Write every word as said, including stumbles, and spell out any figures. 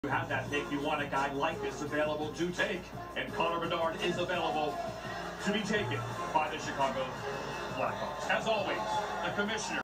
You have that pick, you want a guy like this available to take, and Connor Bedard is available to be taken by the Chicago Blackhawks. As always, the commissioner